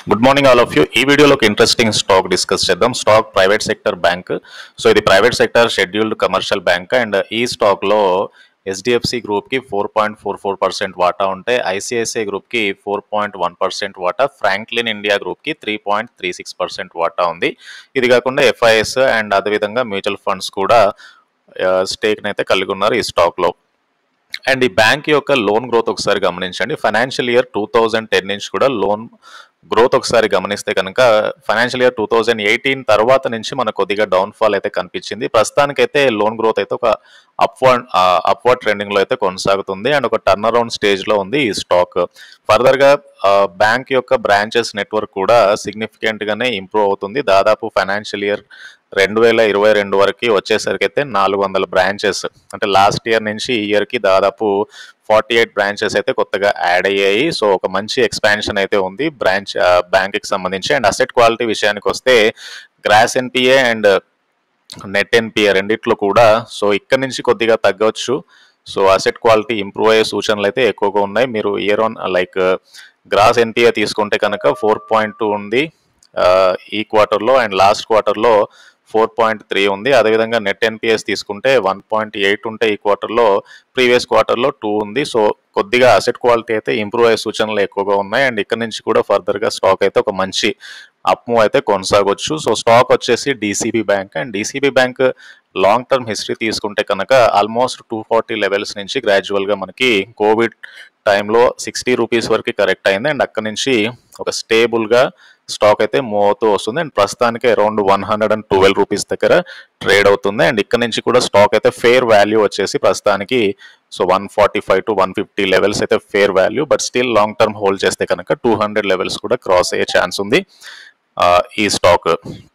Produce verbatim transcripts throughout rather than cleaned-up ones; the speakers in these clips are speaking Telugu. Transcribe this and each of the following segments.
Good morning all of you. ఈ వీడియోలో ఒక ఇంట్రెస్టింగ్ స్టాక్ డిస్కస్ చేద్దాం. Stock private sector bank. So ఇది private sector scheduled commercial bank and ఈ స్టాక్లో హెచ్డిఎఫ్సి గ్రూప్కి four point four four percent వాటా ఉంటే ఐసిఐసిఐ గ్రూప్కి ఫోర్ పాయింట్ వన్ పర్సెంట్ వాటా, ఫ్రాంక్లిన్ ఇండియా గ్రూప్కి three point three six percent వాటా ఉంది. ఇది కాకుండా ఎఫ్ఐఎస్ అండ్ అదేవిధంగా మ్యూచువల్ ఫండ్స్ కూడా స్టేక్ని అయితే కలిగి ఉన్నారు ఈ స్టాక్లో. అండ్ ఈ బ్యాంక్ యొక్క లోన్ గ్రోత్ ఒకసారి గమనించండి. Financial year two thousand ten నుంచి కూడా లోన్ గ్రోత్ ఒకసారి గమనిస్తే కనుక financial year two thousand eighteen తర్వాత నుంచి మనకు కొద్దిగా డౌన్ఫాల్ అయితే కనిపించింది. ప్రస్తుతానికైతే లోన్ గ్రోత్ అయితే ఒక అప్వర్డ్ అప్వర్డ్ ట్రెండింగ్లో అయితే కొనసాగుతుంది అండ్ ఒక టర్న్ అరౌండ్ స్టేజ్లో ఉంది ఈ స్టాక్. ఫర్దర్గా బ్యాంక్ యొక్క బ్రాంచెస్ నెట్వర్క్ కూడా సిగ్నిఫికెంట్గానే ఇంప్రూవ్ అవుతుంది. దాదాపు ఫైనాన్షియల్ ఇయర్ రెండు వేల ఇరవై రెండు వరకు వచ్చేసరికి అయితే నాలుగు వందల బ్రాంచెస్, అంటే లాస్ట్ ఇయర్ నుంచి ఈ ఇయర్కి దాదాపు ఫార్టీ ఎయిట్ బ్రాంచెస్ అయితే కొత్తగా యాడ్ అయ్యాయి. సో ఒక మంచి ఎక్స్పాన్షన్ అయితే ఉంది బ్రాంచ్ బ్యాంక్కి సంబంధించి. అండ్ అసెట్ క్వాలిటీ విషయానికి వస్తే gross NPA and net NPA రెండిట్లో కూడా సో ఇక్కడ నుంచి కొద్దిగా తగ్గవచ్చు. సో అసెట్ క్వాలిటీ ఇంప్రూవ్ అయ్యే సూచనలు అయితే ఎక్కువగా ఉన్నాయి. మీరు year on like gross NPA తీసుకుంటే కనుక ఫోర్ పాయింట్ టూ ఉంది ఈ క్వార్టర్లో అండ్ లాస్ట్ క్వార్టర్లో ఫోర్ పాయింట్ త్రీ ఉంది. అదేవిధంగా నెట్ ఎన్పిఎస్ తీసుకుంటే వన్ పాయింట్ ఎయిట్ ఉంటే ఈ క్వార్టర్లో ప్రీవియస్ క్వార్టర్లో టూ ఉంది. సో కొద్దిగా అసెట్ క్వాలిటీ అయితే ఇంప్రూవ్ అయ్యే సూచనలు ఎక్కువగా ఉన్నాయి అండ్ ఇక్కడ నుంచి కూడా ఫర్దర్గా స్టాక్ అయితే ఒక మంచి అప్ మూవ్ అయితే కొనసాగొచ్చు. సో స్టాక్ వచ్చేసి DCB bank and DCB bank long term history తీసుకుంటే కనుక ఆల్మోస్ట్ టూ ఫార్టీ లెవెల్స్ నుంచి గ్రాడ్యువల్గా మనకి కోవిడ్ టైంలో సిక్స్టీ రూపీస్ వరకు కరెక్ట్ అయింది అండ్ అక్కడ నుంచి ఒక స్టేబుల్గా స్టాక్ అయితే మూవ్ అవుతూ వస్తుంది అండ్ ప్రస్తుతానికి around one hundred and twelve rupees దగ్గర ట్రేడ్ అవుతుంది. అండ్ ఇక్కడ నుంచి కూడా స్టాక్ అయితే ఫేర్ వాల్యూ వచ్చేసి ప్రస్తుతానికి so one forty five to one fifty levels అయితే fair value, but still long term hold చేస్తే కనుక టూ హండ్రెడ్ లెవెల్స్ కూడా క్రాస్ అయ్యే ఛాన్స్ ఉంది ఈ స్టాక్.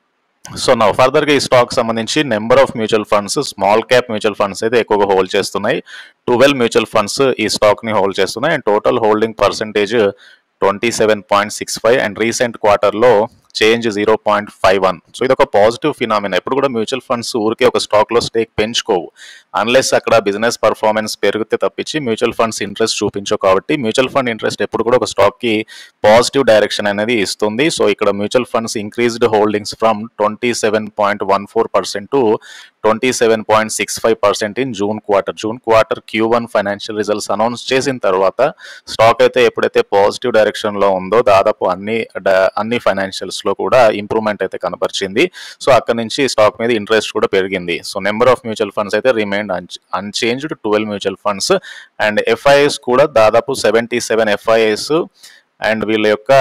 సో నా ఫర్దర్గా ఈ స్టాక్ సంబంధించి number of mutual funds, small cap mutual funds అయితే ఎక్కువగా హోల్డ్ చేస్తున్నాయి. ట్వెల్వ్ మ్యూచువల్ ఫండ్స్ ఈ స్టాక్ని హోల్డ్ చేస్తున్నాయి and total holding percentage twenty seven point six five and recent క్వార్టర్లో change zero point five one. So ఇది ఒక పాజిటివ్ ఫినామినా. ఎప్పుడు కూడా మ్యూచువల్ ఫండ్స్ ఊరికే ఒక స్టాక్లో స్టేక్ పెంచుకోవు, అన్లెస్ అక్కడ బిజినెస్ పర్ఫార్మెన్స్ పెరిగితే తప్పించి మ్యూచువల్ ఫండ్స్ ఇంట్రెస్ట్ చూపించవు. కాబట్టి మ్యూచువల్ ఫండ్ ఇంట్రెస్ట్ ఎప్పుడు కూడా ఒక స్టాక్కి పాజిటివ్ డైరెక్షన్ అనేది ఇస్తుంది. సో ఇక్కడ mutual funds increased holdings from twenty seven point one four percent to twenty seven point six five percent in June quarter. June quarter Q one financial results announce చేసిన తర్వాత స్టాక్ అయితే ఎప్పుడైతే పాజిటివ్ డైరెక్షన్లో ఉందో దాదాపు అన్ని అన్ని ఫైనాన్షియల్స్లో కూడా ఇంప్రూవ్మెంట్ అయితే కనపరిచింది. సో అక్కడ నుంచి స్టాక్ మీద ఇంట్రెస్ట్ కూడా పెరిగింది. So number of mutual funds అయితే remained unchanged twelve mutual funds and FIIs కూడా దాదాపు సెవెంటీ సెవెన్ ఎఫ్ఐఎస్ అండ్ వీళ్ళ యొక్క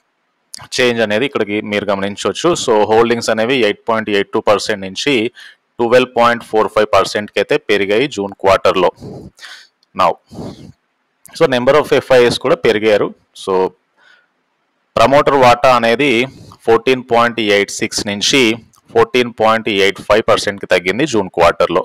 చేంజ్ అనేది ఇక్కడికి మీరు గమనించవచ్చు. సో హోల్డింగ్స్ అనేవి eight point eight two percent నుంచి ట్వెల్వ్ పాయింట్ ఫోర్ ఫైవ్ పర్సెంట్కి అయితే పెరిగాయి జూన్ క్వార్టర్లో. Now so number of FIIs కూడా పెరిగారు. సో ప్రమోటర్ వాటా అనేది ఫోర్టీన్ పాయింట్ ఎయిట్ సిక్స్ నుంచి ఫోర్టీన్ పాయింట్ ఎయిట్ ఫైవ్ పర్సెంట్కి తగ్గింది జూన్ క్వార్టర్లో.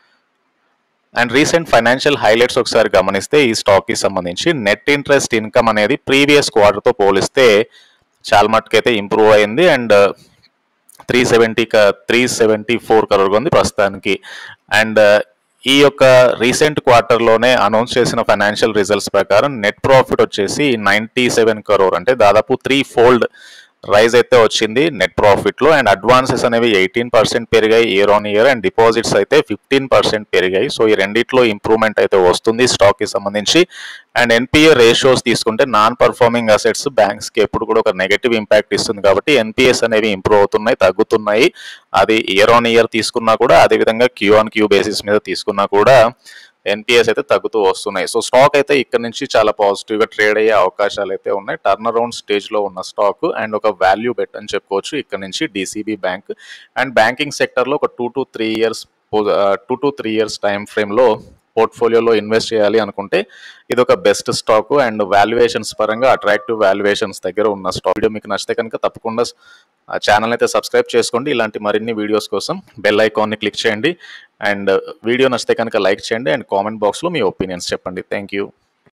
అండ్ రీసెంట్ ఫైనాన్షియల్ హైలైట్స్ ఒకసారి గమనిస్తే ఈ స్టాక్కి సంబంధించి నెట్ ఇంట్రెస్ట్ ఇన్కమ్ అనేది ప్రీవియస్ క్వార్టర్తో పోలిస్తే చాలా మట్టుకైతే ఇంప్రూవ్ అయింది and three seventy three seventy four crore ఉంది ప్రస్తుతానికి. అండ్ ఈ యొక్క రీసెంట్ క్వార్టర్లోనే అనౌన్స్ చేసిన ఫైనాన్షియల్ రిజల్ట్స్ ప్రకారం నెట్ ప్రాఫిట్ వచ్చేసి నైంటీ సెవెన్ కరోర్, అంటే దాదాపు త్రీ ఫోల్డ్ రైజ్ అయితే వచ్చింది నెట్ ప్రాఫిట్లో. అండ్ అడ్వాన్సెస్ అనేవి ఎయిటీన్ పర్సెంట్ పెరిగాయి year on year and deposits అయితే ఫిఫ్టీన్ పర్సెంట్ పెరిగాయి. సో ఈ రెండిట్లో ఇంప్రూవ్మెంట్ అయితే వస్తుంది స్టాక్కి సంబంధించి. అండ్ ఎన్పిఏ రేషియోస్ తీసుకుంటే నాన్ పర్ఫార్మింగ్ అసెట్స్ బ్యాంక్స్కి ఎప్పుడు కూడా ఒక నెగటివ్ ఇంపాక్ట్ ఇస్తుంది కాబట్టి ఎన్పిఎస్ అనేవి ఇంప్రూవ్ అవుతున్నాయి, తగ్గుతున్నాయి. అది ఇయర్ ఆన్ ఇయర్ తీసుకున్నా కూడా అదేవిధంగా క్యూ ఆన్ క్యూ బేసిస్ మీద తీసుకున్నా కూడా ఎన్పిఎస్ అయితే తగ్గుతూ వస్తున్నాయి. సో స్టాక్ అయితే ఇక్కడ నుంచి చాలా పాజిటివ్గా ట్రేడ్ అయ్యే అవకాశాలు అయితే ఉన్నాయి. టర్న్ అరౌండ్ స్టేజ్లో ఉన్న స్టాక్ అండ్ ఒక వాల్యూ బెట్ అని చెప్పుకోవచ్చు ఇక్కడ నుంచి డిసిబి బ్యాంక్. అండ్ బ్యాంకింగ్ సెక్టర్లో ఒక two to three years two to three years time ఫ్రేమ్లో పోర్ట్ఫోలియోలో ఇన్వెస్ట్ చేయాలి అనుకుంటే ఇది ఒక బెస్ట్ స్టాక్ అండ్ వాల్యుయేషన్స్ పరంగా అట్రాక్టివ్ వాల్యుయేషన్స్ దగ్గర ఉన్న స్టాక్. వీడియో మీకు నచ్చితే కనుక తప్పకుండా ఛానల్ అయితే సబ్స్క్రైబ్ చేసుకోండి. ఇలాంటి మరిన్ని వీడియోస్ కోసం బెల్ ఐకాన్ని క్లిక్ చేయండి అండ్ వీడియో నచ్చితే కనుక లైక్ చేయండి అండ్ కామెంట్ బాక్స్లో మీ ఒపీనియన్స్ చెప్పండి. Thank you.